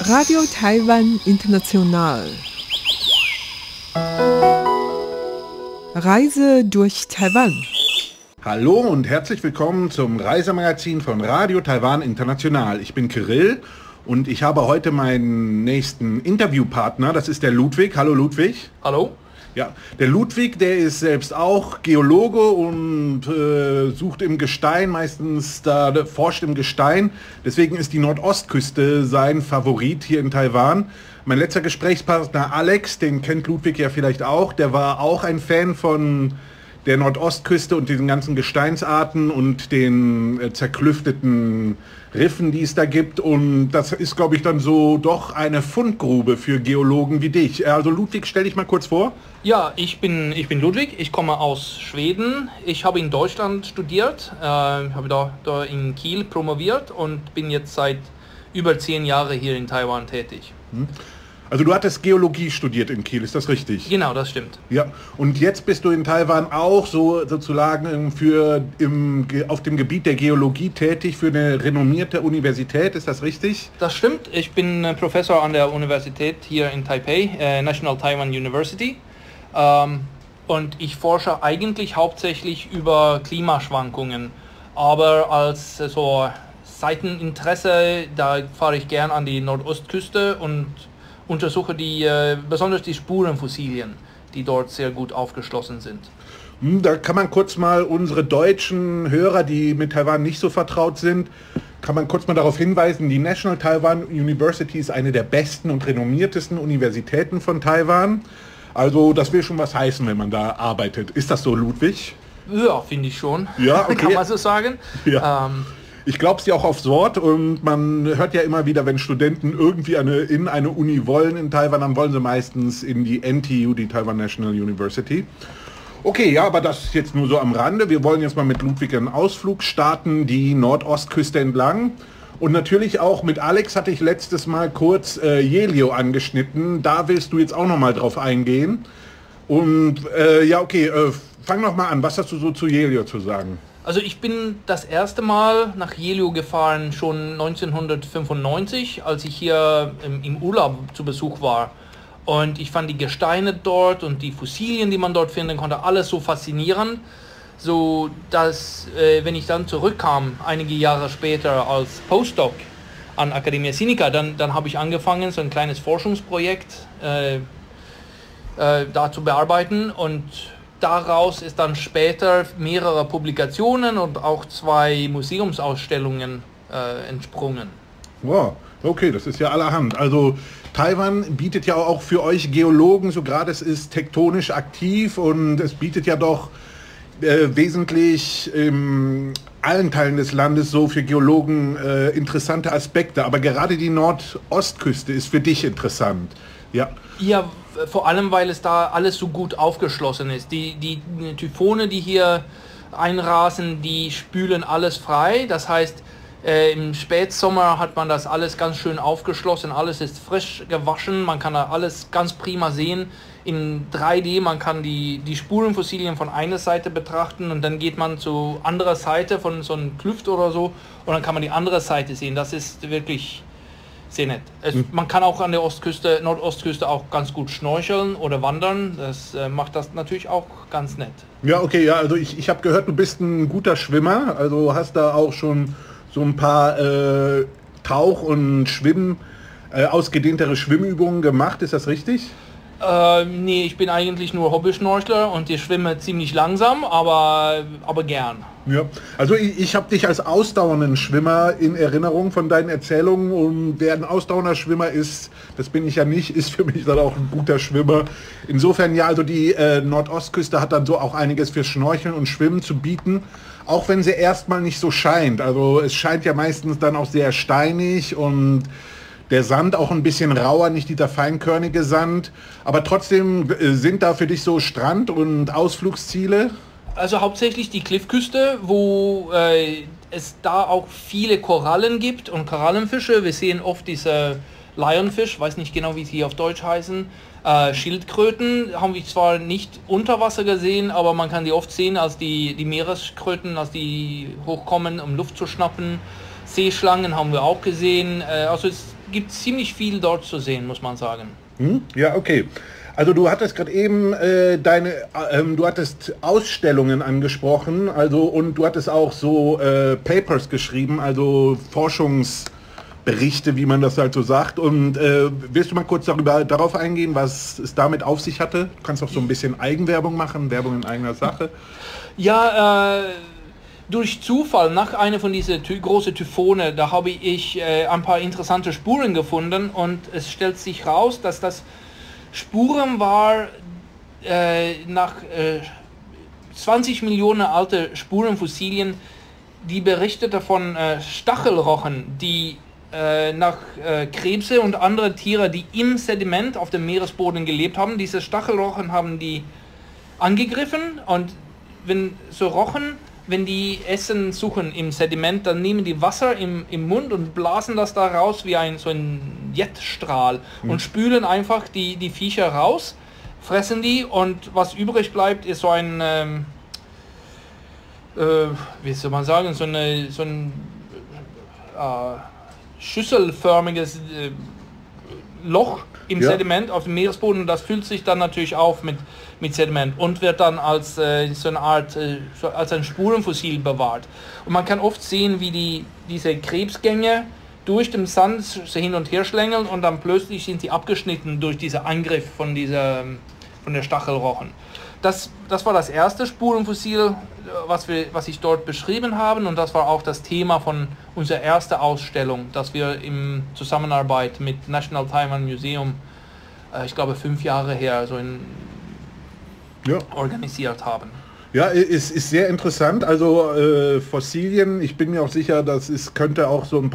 Radio Taiwan International. Reise durch Taiwan. Hallo und herzlich willkommen zum Reisemagazin von Radio Taiwan International. Ich bin Kirill und ich habe heute meinen nächsten Interviewpartner, das ist der Ludwig. Hallo Ludwig. Hallo. Ja, der Ludwig, der ist selbst auch Geologe und sucht im Gestein, forscht im Gestein. Deswegen ist die Nordostküste sein Favorit hier in Taiwan. Mein letzter Gesprächspartner Alex, den kennt Ludwig ja vielleicht auch, der war auch ein Fan von der Nordostküste und diesen ganzen Gesteinsarten und den zerklüfteten Riffen, die es da gibt. Und das ist, glaube ich, dann so doch eine Fundgrube für Geologen wie dich. Also Ludwig, stell dich mal kurz vor. Ja, ich bin Ludwig, ich komme aus Schweden. Ich habe in Deutschland studiert, habe da in Kiel promoviert und bin jetzt seit über 10 Jahren hier in Taiwan tätig. Also du hattest Geologie studiert in Kiel, ist das richtig? Genau, das stimmt. Ja, und jetzt bist du in Taiwan auch sozusagen auf dem Gebiet der Geologie tätig für eine renommierte Universität, ist das richtig? Das stimmt, ich bin Professor an der Universität hier in Taipei, National Taiwan University. Und ich forsche eigentlich hauptsächlich über Klimaschwankungen, aber als so Seiteninteresse, da fahre ich gern an die Nordostküste und untersuche besonders die Spurenfossilien, die dort sehr gut aufgeschlossen sind. Da kann man kurz mal unsere deutschen Hörer, die mit Taiwan nicht so vertraut sind, kann man kurz mal darauf hinweisen, die National Taiwan University ist eine der besten und renommiertesten Universitäten von Taiwan. Also das will schon was heißen, wenn man da arbeitet. Ist das so, Ludwig? Ja, finde ich schon. Ja, okay. Kann man so sagen. Ja. Ich glaube es dir auch aufs Wort und man hört ja immer wieder, wenn Studenten irgendwie in eine Uni wollen in Taiwan, dann wollen sie meistens in die NTU, die Taiwan National University. Okay, ja, aber das ist jetzt nur so am Rande. Wir wollen jetzt mal mit Ludwig einen Ausflug starten, die Nordostküste entlang. Und natürlich auch mit Alex hatte ich letztes Mal kurz Jelio angeschnitten. Da willst du jetzt auch noch mal drauf eingehen. Und fang noch mal an. Was hast du so zu Jelio zu sagen? Also ich bin das erste Mal nach Jelio gefahren schon 1995, als ich hier im Urlaub zu Besuch war. Und ich fand die Gesteine dort und die Fossilien, die man dort finden konnte, alles so faszinierend, so dass, wenn ich dann zurückkam, einige Jahre später als Postdoc an Academia Sinica, dann habe ich angefangen, so ein kleines Forschungsprojekt da zu bearbeiten und daraus ist dann später mehrere Publikationen und auch 2 Museumsausstellungen entsprungen. Wow, okay, das ist ja allerhand. Also Taiwan bietet ja auch für euch Geologen, so gerade es ist tektonisch aktiv und es bietet ja doch wesentlich in allen Teilen des Landes so für Geologen interessante Aspekte. Aber gerade die Nordostküste ist für dich interessant. Ja. Ja, vor allem, weil es da alles so gut aufgeschlossen ist. Die Typhone, die hier einrasen, die spülen alles frei. Das heißt, im Spätsommer hat man das alles ganz schön aufgeschlossen. Alles ist frisch gewaschen. Man kann da alles ganz prima sehen. In 3D, man kann die Spurenfossilien von einer Seite betrachten und dann geht man zu anderer Seite von so einem Klüft oder so und dann kann man die andere Seite sehen. Das ist wirklich sehr nett. Man kann auch an der Nordostküste auch ganz gut schnorcheln oder wandern. Das macht das natürlich auch ganz nett. Ja, okay, ja, also ich habe gehört, du bist ein guter Schwimmer. Also hast da auch schon so ein paar Tauch- und ausgedehntere Schwimmübungen gemacht. Ist das richtig? Nee, ich bin eigentlich nur Hobbyschnorchler und ich schwimme ziemlich langsam, aber gern. Ja, also ich habe dich als ausdauernden Schwimmer in Erinnerung von deinen Erzählungen und wer ein ausdauernder Schwimmer ist, das bin ich ja nicht, ist für mich dann auch ein guter Schwimmer. Insofern ja, also die Nordostküste hat dann so auch einiges für Schnorcheln und Schwimmen zu bieten, auch wenn sie erstmal nicht so scheint. Also es scheint ja meistens dann auch sehr steinig und der Sand auch ein bisschen rauer, nicht dieser feinkörnige Sand. Aber trotzdem sind da für dich so Strand- und Ausflugsziele? Also hauptsächlich die Kliffküste, wo es da auch viele Korallen gibt und Korallenfische. Wir sehen oft diese Lionfish, weiß nicht genau, wie sie auf Deutsch heißen. Schildkröten haben wir zwar nicht unter Wasser gesehen, aber man kann die oft sehen als die Meereskröten, als die hochkommen, um Luft zu schnappen. Seeschlangen haben wir auch gesehen. Also gibt ziemlich viel dort zu sehen, muss man sagen. Ja, okay. Also du hattest gerade eben du hattest Ausstellungen angesprochen, also und du hattest auch so Papers geschrieben, also Forschungsberichte, wie man das halt so sagt. Und willst du mal kurz darauf eingehen, was es damit auf sich hatte? Du kannst auch so ein bisschen Eigenwerbung machen, Werbung in eigener Sache. Ja, durch Zufall, nach einer von diesen großen Typhone, da habe ich ein paar interessante Spuren gefunden und es stellt sich raus, dass das Spuren war nach 20 Millionen alte Spurenfossilien, die berichtete von Stachelrochen, die nach Krebse und andere Tiere, die im Sediment auf dem Meeresboden gelebt haben. Diese Stachelrochen haben die angegriffen und wenn so Rochen, wenn die Essen suchen im Sediment, dann nehmen die Wasser im Mund und blasen das da raus wie so ein Jetstrahl und spülen einfach die Viecher raus, fressen die und was übrig bleibt ist so ein, wie soll man sagen, so ein schüsselförmiges Loch im Sediment auf dem Meeresboden und das füllt sich dann natürlich auf mit Sediment und wird dann als so eine Art, als ein Spurenfossil bewahrt. Und man kann oft sehen, wie diese Krebsgänge durch den Sand so hin und her schlängeln und dann plötzlich sind sie abgeschnitten durch diesen Angriff von der Stachelrochen. Das war das erste Spurenfossil, was ich dort beschrieben habe und das war auch das Thema von unserer ersten Ausstellung, das wir in Zusammenarbeit mit National Taiwan Museum, ich glaube 5 Jahre her, organisiert haben. Ja, es ist sehr interessant. Also Fossilien, ich bin mir auch sicher, könnte auch so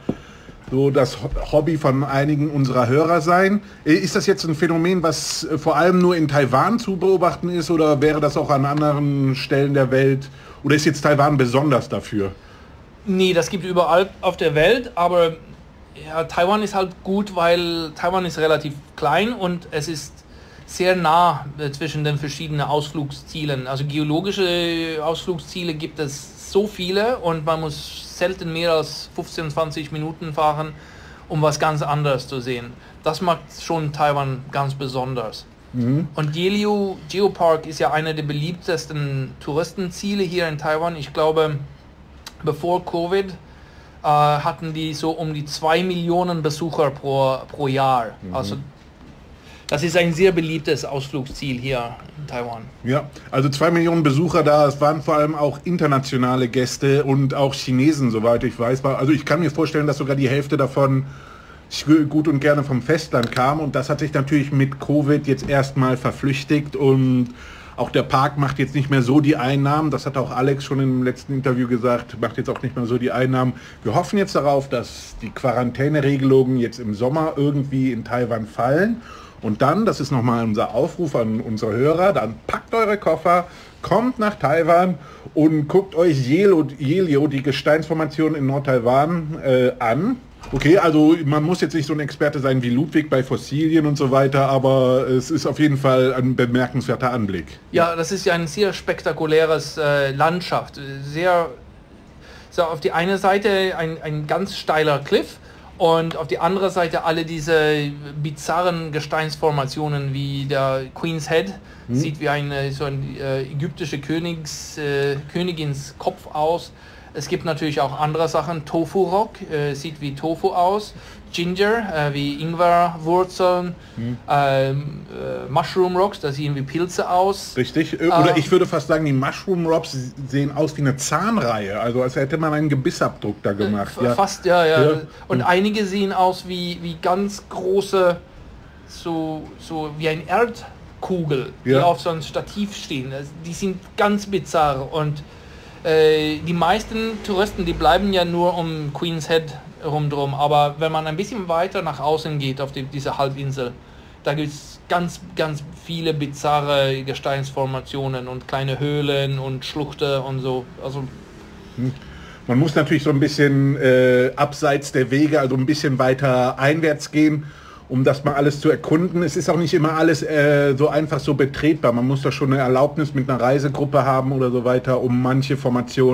das Hobby von einigen unserer Hörer sein. Ist das jetzt ein Phänomen, was vor allem nur in Taiwan zu beobachten ist oder wäre das auch an anderen Stellen der Welt? Oder ist jetzt Taiwan besonders dafür? Nee, das gibt es überall auf der Welt, aber ja, Taiwan ist halt gut, weil Taiwan ist relativ klein und es ist sehr nah zwischen den verschiedenen Ausflugszielen. Also geologische Ausflugsziele gibt es so viele und man muss selten mehr als 15, 20 Minuten fahren, um was ganz anderes zu sehen. Das macht schon Taiwan ganz besonders. Und Yelio Geopark ist ja einer der beliebtesten Touristenziele hier in Taiwan. Ich glaube, bevor Covid hatten die so um die 2 Millionen Besucher pro Jahr. Also das ist ein sehr beliebtes Ausflugsziel hier in Taiwan. Ja, also 2 Millionen Besucher da, es waren vor allem auch internationale Gäste und auch Chinesen, soweit ich weiß. Also ich kann mir vorstellen, dass sogar die Hälfte davon gut und gerne vom Festland kam und das hat sich natürlich mit Covid jetzt erstmal verflüchtigt und auch der Park macht jetzt nicht mehr so die Einnahmen, das hat auch Alex schon im letzten Interview gesagt, macht jetzt auch nicht mehr so die Einnahmen. Wir hoffen jetzt darauf, dass die Quarantäneregelungen jetzt im Sommer irgendwie in Taiwan fallen. Und dann, das ist nochmal unser Aufruf an unsere Hörer, dann packt eure Koffer, kommt nach Taiwan und guckt euch Yelio, die Gesteinsformation in Nord-Taiwan, an. Okay, also man muss jetzt nicht so ein Experte sein wie Ludwig bei Fossilien und so weiter, aber es ist auf jeden Fall ein bemerkenswerter Anblick. Ja, das ist ja ein sehr spektakuläres Landschaft. So auf die eine Seite ein ganz steiler Cliff. Und auf die andere Seite alle diese bizarren Gesteinsformationen wie der Queen's Head, sieht wie eine ägyptische Königins Kopf aus. Es gibt natürlich auch andere Sachen, Tofu Rock, sieht wie Tofu aus, Ginger, wie Ingwerwurzeln, Mushroom Rocks, das sehen wie Pilze aus. Richtig, oder ich würde fast sagen, die Mushroom Rocks sehen aus wie eine Zahnreihe, also als hätte man einen Gebissabdruck da gemacht. Fast, ja. Und einige sehen aus wie ganz große, so wie ein Erdkugel, die auf so einem Stativ stehen. Die sind ganz bizarr und die meisten Touristen, die bleiben ja nur um Queen's Head rumdrum, aber wenn man ein bisschen weiter nach außen geht auf diese Halbinsel, da gibt es ganz, ganz viele bizarre Gesteinsformationen und kleine Höhlen und Schluchten und so. Also man muss natürlich so ein bisschen abseits der Wege, also ein bisschen weiter einwärts gehen, um das mal alles zu erkunden. Es ist auch nicht immer alles so einfach so betretbar. Man muss da schon eine Erlaubnis mit einer Reisegruppe haben oder so weiter, um manche Formationen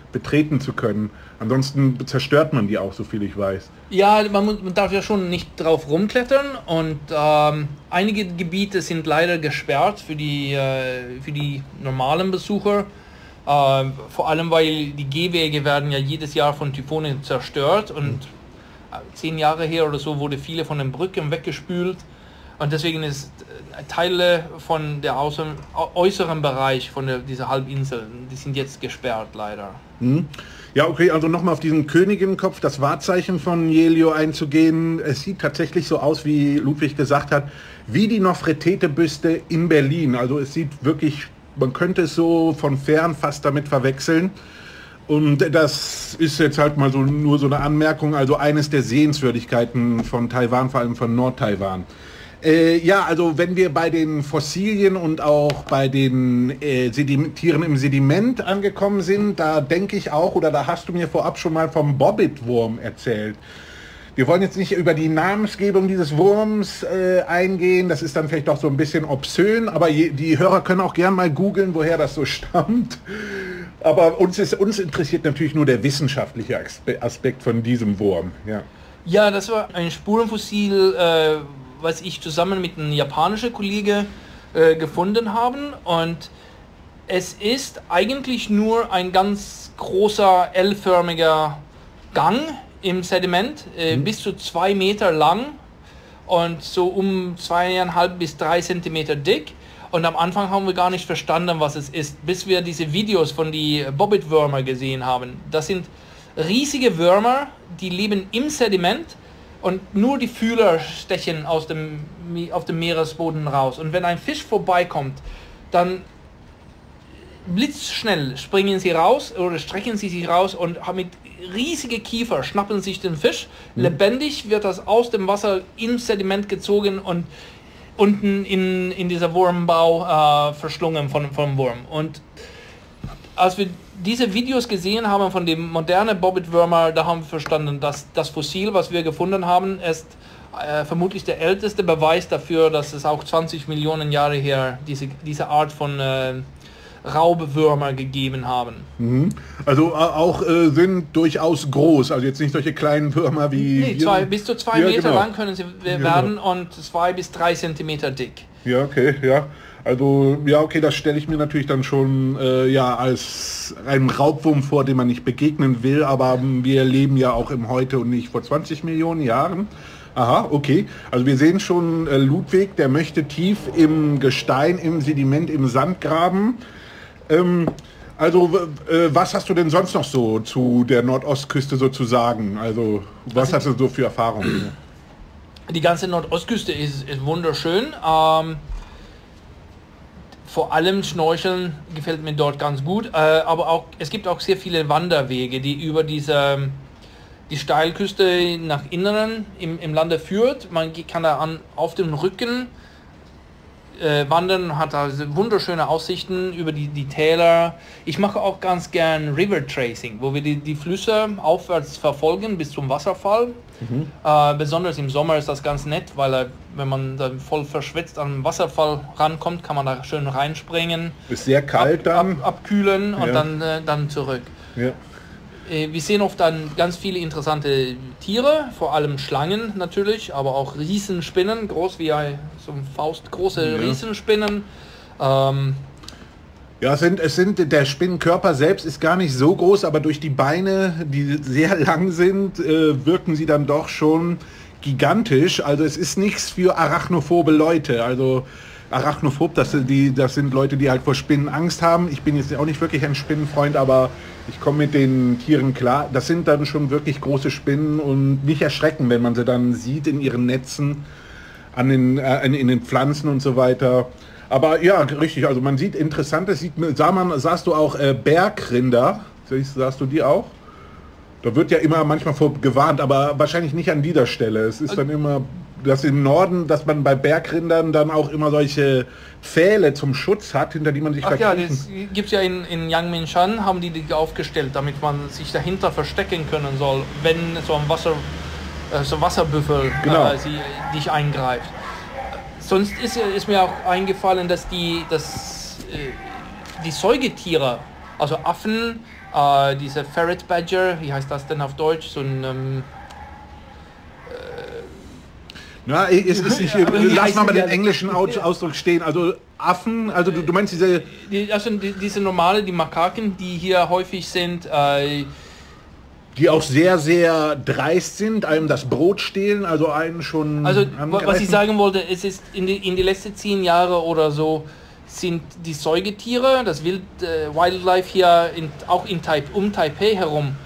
betreten zu können. Ansonsten zerstört man die auch, so viel ich weiß. Ja, man darf ja schon nicht drauf rumklettern und einige Gebiete sind leider gesperrt für die normalen Besucher. Vor allem, weil die Gehwege werden ja jedes Jahr von Typhonen zerstört und 10 Jahre her oder so wurde viele von den Brücken weggespült und deswegen ist Teile von der äußeren Bereich von dieser Halbinsel, die sind jetzt gesperrt leider. Ja, okay, also nochmal auf diesen Königinnenkopf, das Wahrzeichen von Jelio einzugehen. Es sieht tatsächlich so aus, wie Ludwig gesagt hat, wie die Nofretete-Büste in Berlin. Also es sieht wirklich, man könnte es so von fern fast damit verwechseln. Und das ist jetzt halt mal so nur so eine Anmerkung, also eines der Sehenswürdigkeiten von Taiwan, vor allem von Nord-Taiwan. Ja, also wenn wir bei den Fossilien und auch bei den Tieren im Sediment angekommen sind, da denke ich auch, oder da hast du mir vorab schon mal vom Bobbitwurm erzählt. Wir wollen jetzt nicht über die Namensgebung dieses Wurms eingehen, das ist dann vielleicht doch so ein bisschen obszön, aber die Hörer können auch gern mal googeln, woher das so stammt. Aber uns interessiert natürlich nur der wissenschaftliche Aspekt von diesem Wurm. Ja, ja, das war ein Spurenfossil, was ich zusammen mit einem japanischen Kollege gefunden haben, und es ist eigentlich nur ein ganz großer L-förmiger Gang im Sediment, bis zu 2 Meter lang und so um 2,5 bis 3 Zentimeter dick. Und am Anfang haben wir gar nicht verstanden, was es ist, bis wir diese Videos von die Bobbitwürmer gesehen haben. Das sind riesige Würmer, die leben im Sediment und nur die Fühler stechen auf dem Meeresboden raus. Und wenn ein Fisch vorbeikommt, dann blitzschnell springen sie raus oder strecken sie sich raus und mit riesige Kiefer schnappen sich den Fisch. Lebendig wird das aus dem Wasser ins Sediment gezogen und unten in dieser Wurmbau verschlungen vom Wurm. Und als wir diese Videos gesehen haben von dem modernen Bobbitwürmer, da haben wir verstanden, dass das Fossil, was wir gefunden haben, ist vermutlich der älteste Beweis dafür, dass es auch 20 Millionen Jahre her diese Art von Raubwürmer gegeben haben. Also auch sind durchaus groß, also jetzt nicht solche kleinen Würmer wie... Nee, bis zu 2 Meter lang können sie werden und 2 bis 3 Zentimeter dick. Ja, okay, ja. Also, ja, okay, das stelle ich mir natürlich dann schon als einen Raubwurm vor, dem man nicht begegnen will, aber wir leben ja auch im Heute und nicht vor 20 Millionen Jahren. Aha, okay. Also wir sehen schon, Ludwig, der möchte tief im Gestein, im Sediment, im Sand graben. Was hast du denn sonst noch so zu der Nordostküste so zu sagen? Also, was hast du so für Erfahrungen? Die ganze Nordostküste ist wunderschön. Vor allem Schnorcheln gefällt mir dort ganz gut, aber auch es gibt auch sehr viele Wanderwege, die über die Steilküste nach Inneren im Lande führt. Man kann da auf dem Rücken wandern, hat da wunderschöne Aussichten über die Täler. Ich mache auch ganz gern River Tracing, wo wir die Flüsse aufwärts verfolgen bis zum Wasserfall. Besonders im Sommer ist das ganz nett, weil wenn man dann voll verschwitzt an den Wasserfall rankommt, kann man da schön reinspringen. Ist sehr kalt dann. Abkühlen und dann zurück. Ja. Wir sehen oft dann ganz viele interessante Tiere, vor allem Schlangen natürlich, aber auch Riesenspinnen, groß wie so ein faustgroße Riesenspinnen. Ja, der Spinnenkörper selbst ist gar nicht so groß, aber durch die Beine, die sehr lang sind, wirken sie dann doch schon gigantisch. Also es ist nichts für arachnophobe Leute. Also arachnophob, das sind Leute, die halt vor Spinnen Angst haben. Ich bin jetzt auch nicht wirklich ein Spinnenfreund, aber ich komme mit den Tieren klar. Das sind dann schon wirklich große Spinnen und nicht erschrecken, wenn man sie dann sieht in ihren Netzen, in den Pflanzen und so weiter. Aber ja, richtig, also man sieht Interessantes, sahst du auch Bergrinder, sahst du die auch? Da wird ja immer manchmal vor gewarnt, aber wahrscheinlich nicht an dieser Stelle. Es ist dann immer, dass im Norden, dass man bei Bergrindern dann auch immer solche Pfähle zum Schutz hat, hinter die man sich verkriechen. Ja, das gibt es ja in Yangmingshan, haben die aufgestellt, damit man sich dahinter verstecken können soll, wenn so ein Wasserbüffel dich eingreift. Sonst ist mir auch eingefallen, dass die Säugetiere, also Affen, Diese Ferret Badger, wie heißt das denn auf Deutsch? So ein Na, es ist nicht, lass mal den englischen Ausdruck stehen. Also Affen, also du meinst diese... diese normale, die Makaken, die hier häufig sind, die auch sehr, sehr dreist sind, einem das Brot stehlen, also einen schon... Also was ich sagen wollte, es ist in die letzten 10 Jahre oder so sind die Säugetiere, das Wildlife hier auch um Taipei herum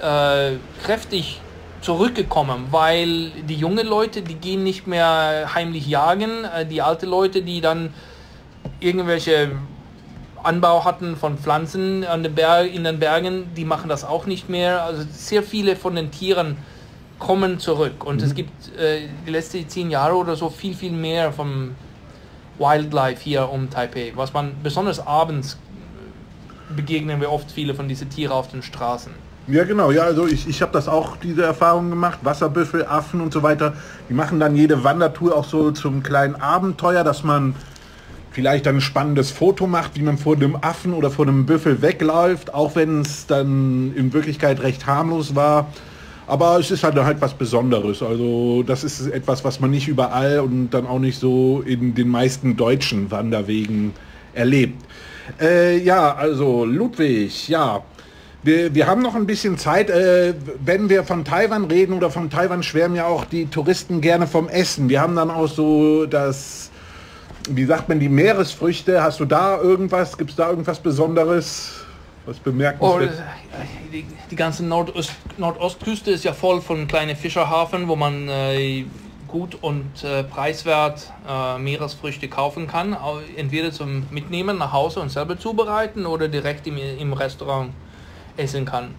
kräftig zurückgekommen, weil die jungen Leute, die gehen nicht mehr heimlich jagen, die alten Leute, die dann irgendwelche Anbau hatten von Pflanzen in den Bergen, die machen das auch nicht mehr. Also sehr viele von den Tieren kommen zurück und es gibt die letzten 10 Jahre oder so viel, viel mehr vom Wildlife hier um Taipei, was man besonders abends begegnen wir oft viele von diesen Tieren auf den Straßen. Ja genau, ja, also ich habe das auch, diese Erfahrung gemacht, Wasserbüffel, Affen und so weiter, die machen dann jede Wandertour auch so zum kleinen Abenteuer, dass man vielleicht dann ein spannendes Foto macht, wie man vor einem Affen oder vor einem Büffel wegläuft, auch wenn es dann in Wirklichkeit recht harmlos war. Aber es ist halt was Besonderes, also das ist etwas, was man nicht überall und dann auch nicht so in den meisten deutschen Wanderwegen erlebt. Ja, also Ludwig, ja. Wir haben noch ein bisschen Zeit, wenn wir von Taiwan reden oder von Taiwan schwärmen ja auch die Touristen gerne vom Essen. Wir haben dann auch so das, wie sagt man, die Meeresfrüchte. Hast du da irgendwas, gibt es da irgendwas Besonderes, was bemerkenswert? Die ganze Nordostküste ist ja voll von kleinen Fischerhafen, wo man gut und preiswert Meeresfrüchte kaufen kann. Entweder zum Mitnehmen nach Hause und selber zubereiten oder direkt im Restaurant essen kann.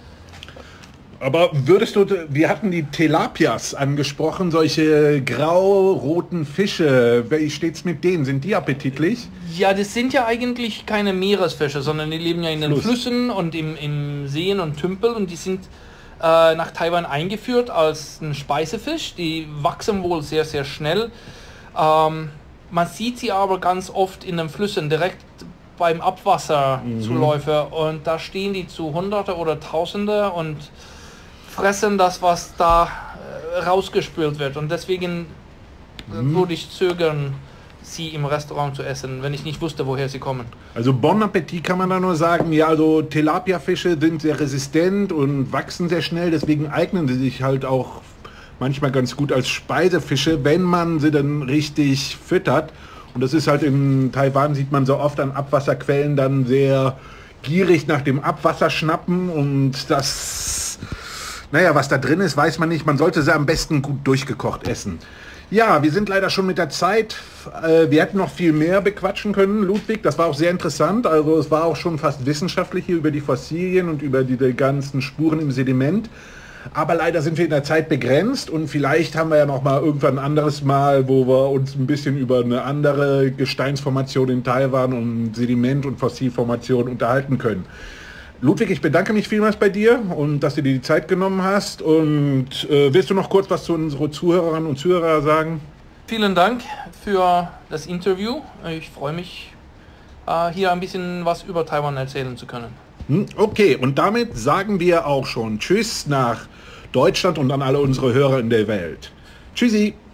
Aber wir hatten die Tilapias angesprochen, solche grau-roten Fische. Wie steht's mit denen? Sind die appetitlich? Ja, das sind ja eigentlich keine Meeresfische, sondern die leben ja in den Flüssen und im Seen und Tümpel und die sind nach Taiwan eingeführt als ein Speisefisch. Die wachsen wohl sehr, sehr schnell. Man sieht sie aber ganz oft in den Flüssen direkt beim Abwasserzuläufe und da stehen die zu Hunderte oder Tausende und fressen das, was da rausgespült wird und deswegen würde ich zögern, sie im Restaurant zu essen, wenn ich nicht wusste, woher sie kommen. Also Bon Appetit kann man da nur sagen, ja, also Tilapia-Fische sind sehr resistent und wachsen sehr schnell, deswegen eignen sie sich halt auch manchmal ganz gut als Speisefische, wenn man sie dann richtig füttert. Und das ist halt in Taiwan, sieht man so oft an Abwasserquellen dann sehr gierig nach dem Abwasser schnappen und das, naja, was da drin ist, weiß man nicht. Man sollte sie am besten gut durchgekocht essen. Ja, wir sind leider schon mit der Zeit. Wir hätten noch viel mehr bequatschen können, Ludwig. Das war auch sehr interessant. Also es war auch schon fast wissenschaftlich hier über die Fossilien und über die ganzen Spuren im Sediment. Aber leider sind wir in der Zeit begrenzt und vielleicht haben wir ja noch mal irgendwann ein anderes Mal, wo wir uns ein bisschen über eine andere Gesteinsformation in Taiwan und Sediment- und Fossilformation unterhalten können. Ludwig, ich bedanke mich vielmals bei dir und dass du dir die Zeit genommen hast. Und willst du noch kurz was zu unseren Zuhörerinnen und Zuhörern sagen? Vielen Dank für das Interview. Ich freue mich, hier ein bisschen was über Taiwan erzählen zu können. Okay, und damit sagen wir auch schon Tschüss nach Deutschland und an alle unsere Hörer in der Welt. Tschüssi!